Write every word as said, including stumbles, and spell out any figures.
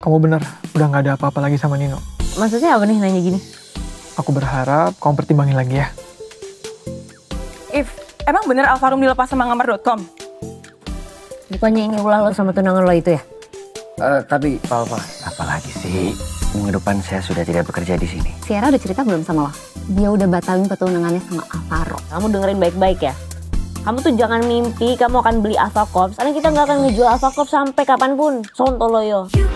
Kamu bener, udah gak ada apa-apa lagi sama Nino. Maksudnya apa nih nanya gini? Aku berharap kamu pertimbangin lagi ya. If, emang bener Alvarum dilepas sama ngamar dot com? Bukannya ini ulah lo sama tunangan lo itu ya? Uh, tapi Pak Alva, apalagi sih? Minggu depan saya sudah tidak bekerja di sini. Sierra udah cerita belum sama lo? Dia udah batalin petunangannya sama Alvaro. Kamu dengerin baik-baik ya. Kamu tuh jangan mimpi kamu akan beli Alpha Corps, karena kita nggak akan ngejual Alpha Corps sampai kapanpun. Sontoloyo.